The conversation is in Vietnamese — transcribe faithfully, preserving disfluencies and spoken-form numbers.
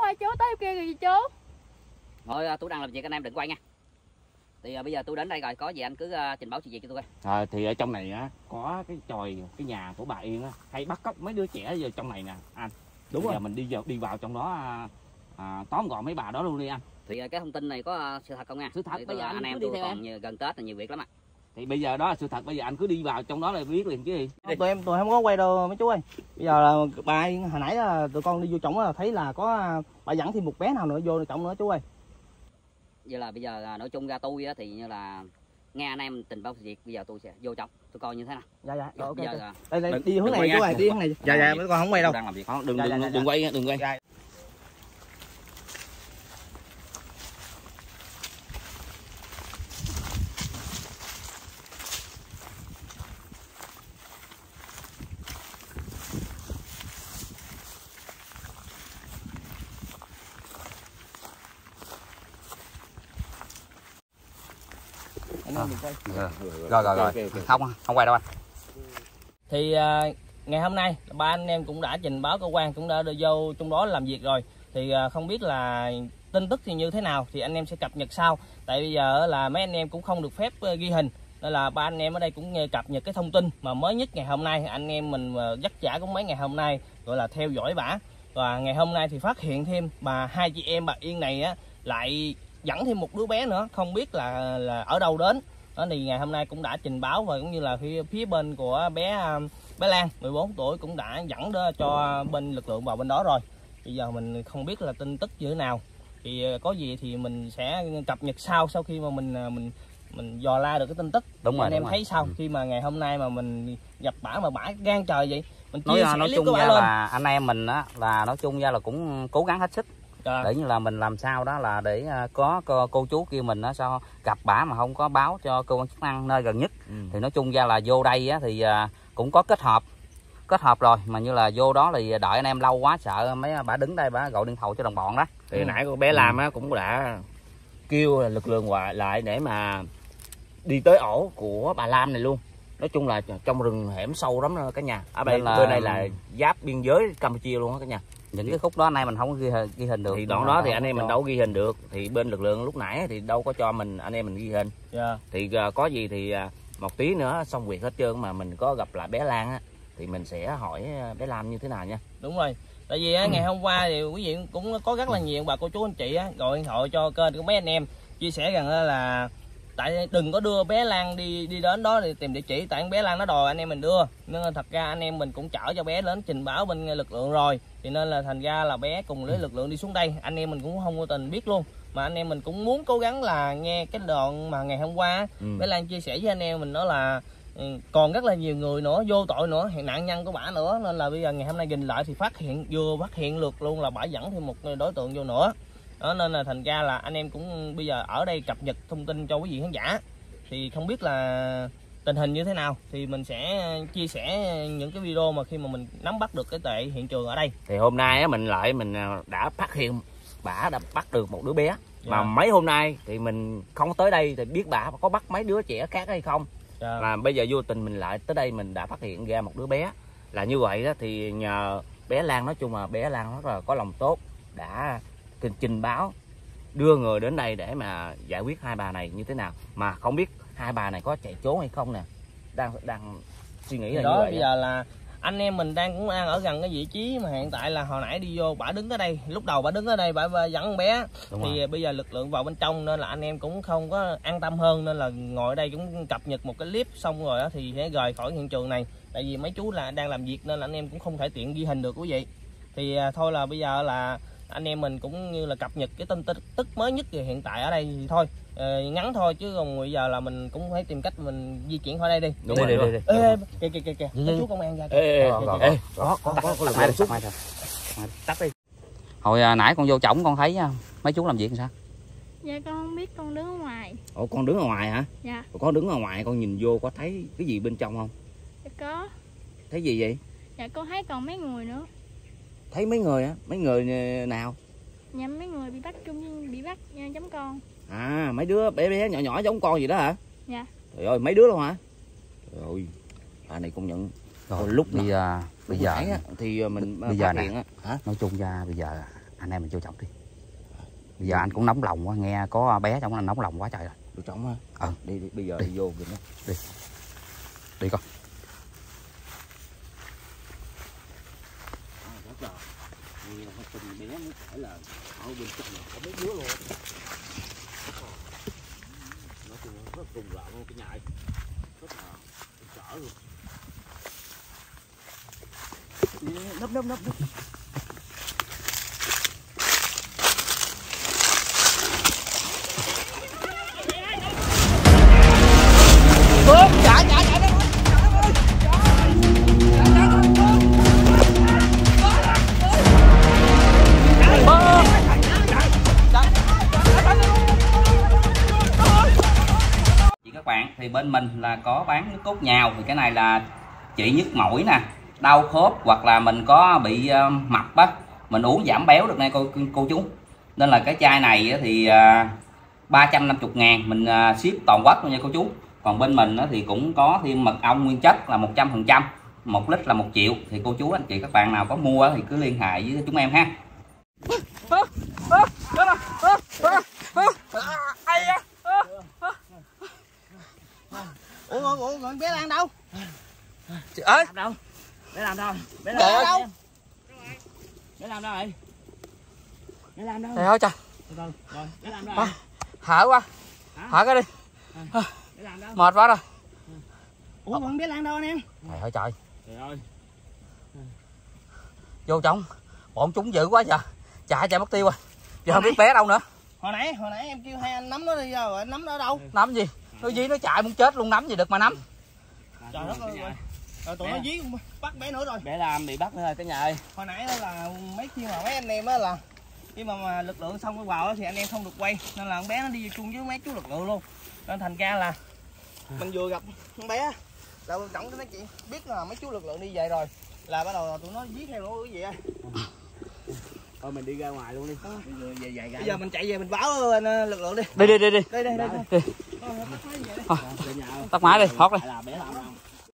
ơi, chú tới kia rồi gì chú? Thôi tôi đang làm việc, anh em đừng quay nha. Thì uh, bây giờ tôi đến đây rồi, có gì anh cứ uh, trình báo sự việc cho tôi. À, thì ở trong này á có cái chòi cái nhà của bà Yên á, hay bắt cóc mấy đứa trẻ giờ trong này nè anh. Đúng bây rồi. Giờ mình đi vào đi vào trong đó à, à, tóm gọn mấy bà đó luôn đi anh. Thì uh, cái thông tin này có uh, sự thật không nha? Sự thật. Thì bây giờ anh, anh em tôi tôi còn nhiều, gần Tết là nhiều việc lắm ạ. Thì bây giờ đó là sự thật, bây giờ anh cứ đi vào trong đó là biết liền chứ gì. Tụi em tụi em không có quay đâu mấy chú ơi. Bây giờ là bà hồi nãy là tụi con đi vô trỏng là thấy là có bà dẫn thêm một bé nào nữa vô trỏng nữa chú ơi. Vậy là bây giờ nói chung ra tôi á, thì như là nghe anh em trình báo sự việc, bây giờ tôi sẽ vô trong tôi coi như thế nào. Dạ dạ rồi, ok. Giờ, đây đây đi hướng này chú ơi, đi hướng này. Dạ dạ mấy con không quay đâu. Đang làm việc. Không, đừng dạ, đừng, dạ, đừng, dạ. đừng quay đừng quay. Dạ. À, rồi rồi rồi, rồi. Okay, okay. không không quay đâu anh. Thì uh, ngày hôm nay ba anh em cũng đã trình báo cơ quan, cũng đã đưa vô trong đó làm việc rồi. Thì uh, không biết là tin tức thì như thế nào thì anh em sẽ cập nhật sau. Tại bây giờ là mấy anh em cũng không được phép uh, ghi hình, nên là ba anh em ở đây cũng cập nhật cái thông tin mà mới nhất ngày hôm nay. Anh em mình uh, dắt chả cũng mấy ngày hôm nay gọi là theo dõi bả, và ngày hôm nay thì phát hiện thêm bà hai chị em bà Yên này á lại dẫn thêm một đứa bé nữa, không biết là là ở đâu đến. Đó thì ngày hôm nay cũng đã trình báo, và cũng như là phía phía bên của bé bé Lan mười bốn tuổi cũng đã dẫn đó cho bên lực lượng vào bên đó rồi. Bây giờ mình không biết là tin tức như thế nào, thì có gì thì mình sẽ cập nhật sau sau khi mà mình mình mình dò la được cái tin tức. Đúng rồi, anh em đúng thấy rồi. sao ừ. khi mà ngày hôm nay mà mình gặp bả mà bả gan trời vậy, mình chia nói sẻ nói clip chung của bả ra lên. là anh em mình á là nói chung ra là cũng cố gắng hết sức. À. Để như là mình làm sao đó là để có cô, cô chú kia mình đó sao gặp bả mà không có báo cho cơ quan chức năng nơi gần nhất. ừ. Thì nói chung ra là vô đây á, thì cũng có kết hợp kết hợp rồi, mà như là vô đó thì đợi anh em lâu quá sợ mấy bả đứng đây bả gọi điện thoại cho đồng bọn đó. Thì ừ. nãy con bé Lam á cũng đã kêu lực lượng ngoại lại để mà đi tới ổ của bà Lam này luôn. Nói chung là trong rừng hẻm sâu lắm đó cả nhà. Ở bên, là... bên đây là giáp biên giới Campuchia luôn á cả nhà. Những cái khúc đó nay mình không có ghi, ghi hình được. Thì đoạn đó thì anh em mình đâu ghi hình được. Thì bên lực lượng lúc nãy thì đâu có cho mình anh em mình ghi hình. Yeah. Thì uh, có gì thì uh, một tí nữa xong việc hết trơn mà mình có gặp lại bé Lan á thì mình sẽ hỏi bé Lam như thế nào nha. Đúng rồi. Tại vì á, ừ. ngày hôm qua thì quý vị cũng có rất là nhiều bà cô chú anh chị á gọi điện thoại cho kênh của mấy anh em chia sẻ rằng là tại đừng có đưa bé Lan đi đi đến đó để tìm địa chỉ, tại bé Lan nó đòi anh em mình đưa, nên thật ra anh em mình cũng chở cho bé đến trình báo bên lực lượng rồi, thì nên là thành ra là bé cùng với lực lượng đi xuống đây, anh em mình cũng không có tình biết luôn, mà anh em mình cũng muốn cố gắng là nghe cái đoạn mà ngày hôm qua ừ. bé Lan chia sẻ với anh em mình đó là còn rất là nhiều người nữa vô tội nữa, hiện nạn nhân của bả nữa, nên là bây giờ ngày hôm nay nhìn lại thì phát hiện vừa phát hiện được luôn là bả dẫn thêm một đối tượng vô nữa. Đó nên là thành ra là anh em cũng bây giờ ở đây cập nhật thông tin cho quý vị khán giả, thì không biết là tình hình như thế nào thì mình sẽ chia sẻ những cái video mà khi mà mình nắm bắt được cái tệ hiện trường ở đây. Thì hôm nay á mình lại mình đã phát hiện bả đã bắt được một đứa bé. Dạ. Mà mấy hôm nay thì mình không tới đây thì biết bả có bắt mấy đứa trẻ khác hay không. Dạ. Mà bây giờ vô tình mình lại tới đây mình đã phát hiện ra một đứa bé là như vậy đó, thì nhờ bé Lan, nói chung là bé Lan rất là có lòng tốt, đã trình báo đưa người đến đây để mà giải quyết hai bà này như thế nào, mà không biết hai bà này có chạy trốn hay không nè, đang đang suy nghĩ là đó. Như vậy bây đó. Giờ là anh em mình đang cũng đang ở gần cái vị trí mà hiện tại là hồi nãy đi vô bả đứng ở đây, lúc đầu bả đứng ở đây bả dẫn con bé. Đúng thì rồi. Bây giờ lực lượng vào bên trong nên là anh em cũng không có an tâm hơn, nên là ngồi ở đây cũng cập nhật một cái clip xong rồi đó thì sẽ rời khỏi hiện trường này, tại vì mấy chú là đang làm việc nên là anh em cũng không thể tiện ghi hình được quý vị. Thì thôi là bây giờ là anh em mình cũng như là cập nhật cái tin tức mới nhất thì hiện tại ở đây thì thôi ờ, ngắn thôi, chứ còn bây giờ là mình cũng phải tìm cách mình di chuyển khỏi đây đi. Đúng rồi, đi, đi, đi. Ê, kìa kìa kìa kìa, chú công an ra kìa. Ê, có có có có lực lượng xuống. Tắt đi. Hồi à, nãy con vô trỏng con thấy mấy chú làm việc sao? Dạ con không biết, con đứng ở ngoài. Ủa con đứng ở ngoài hả? Dạ. Ủa, con đứng ở ngoài con nhìn vô có thấy cái gì bên trong không? Dạ có. Thấy gì vậy? Dạ con thấy còn mấy người nữa. Thấy mấy người á? Mấy người nào? Dạ mấy người bị bắt chung bị bắt giống con. À mấy đứa bé bé nhỏ nhỏ giống con gì đó hả? Dạ. Trời ơi mấy đứa luôn hả? Trời ơi, à này công nhận. Rồi lúc bây giờ bây giờ á, thì mình bây giờ phát hiện á, hả? nói chung ra bây giờ Anh em mình vô trọng đi. Bây giờ anh cũng nóng lòng quá, nghe có bé trong anh nóng lòng quá trời rồi. Vô trọng hả? Ừ. Đi, đi bây giờ đi, đi vô kìa. Đi. Đi con. Nghe một tình bé mới phải là ở bên trong này có mấy đứa luôn. Nó cũng rất cùng loạn luôn cái nhà, rất là sợ luôn. Nấp nấp nấp nấp. Bướm chạy chạy chạy đi. Chị các bạn, thì bên mình là có bán nước cốt nhào, thì cái này là trị nhức mỏi nè, đau khớp, hoặc là mình có bị uh, mập á, mình uống giảm béo được nè cô cô chú. Nên là cái chai này thì uh, ba trăm năm mươi ngàn, mình uh, ship toàn quốc luôn nha cô chú. Còn bên mình thì cũng có thêm mật ong nguyên chất là một trăm phần trăm, một lít là một triệu. Thì cô chú anh chị các bạn nào có mua thì cứ liên hệ với chúng em ha. Ủa ủa ủa con bé Lan đâu? Chị ơi, đâu? Bé làm đâu? Bé làm đâu? đâu? Bé làm đâu rồi? Bé làm đâu? Trời ơi trời. Rồi, rồi, bé làm đâu rồi? Thở quá. Thở cái đi. À, bé làm đâu? Mệt quá rồi. Ủa con bé Lan đâu anh em? Trời ơi trời. Trời ơi. Vô trong. Bọn chúng dữ quá giờ. Chạy chạy mất tiêu rồi. Giờ không biết bé đâu nữa. Hồi nãy hồi nãy em kêu hai anh nắm nó đi ra rồi, anh nắm nó ở đâu? Nắm gì? Nó dí nó chạy muốn chết luôn, nắm gì được mà nắm. Trời đất ơi. Rồi tụi nó dí bắt bé nữa rồi. Bé làm bị bắt nữa rồi cả nhà ơi. Hồi nãy đó là mấy khi mà mấy anh em á là khi mà, mà lực lượng xong vào thì anh em không được quay, nên là con bé nó đi chung với mấy chú lực lượng luôn. Nên thành ra là mình vừa gặp con bé là quan trọng cái nói chuyện biết là mấy chú lực lượng đi về rồi là bắt đầu là tụi nó dí theo nó cái gì ơi. Thôi mình đi ra ngoài luôn đi. Bây giờ, về Bây giờ mình chạy về mình báo lực lượng đi. Đi đi đi đi. Đây đây đây. Tắt máy đi, thoát đi. là bé làm đâu?